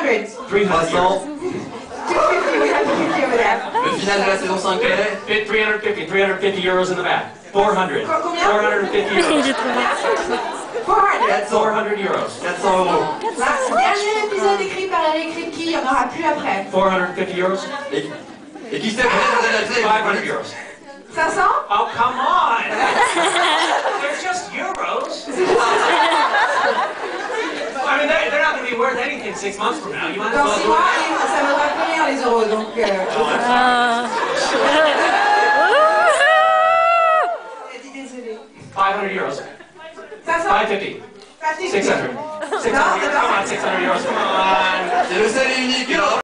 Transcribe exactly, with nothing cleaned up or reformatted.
hundred. trois cents. two fifty, we have two fifty over there. Le final de la saison cinq est three hundred fifty, three hundred fifty euros in the back. four hundred. Combien? four hundred fifty euros. four hundred. four hundred euros. quatre cents euros. Le dernier épisode écrit par la Kripke, il n'y en aura plus après. four hundred fifty euros. Et, et qui sait peut-être five hundred euros. cinq cents? Oh, come on! They're just euros. I mean, they're, they're not going to be worth anything six months from now. You might as Dans well six do mois, it. ça vaudra plus rien les euros, donc... Euh... Désolé. five hundred euros. cinq cents? five fifty. six hundred. six hundred. Come on, six hundred euros. Come on. C'est le seul et unique.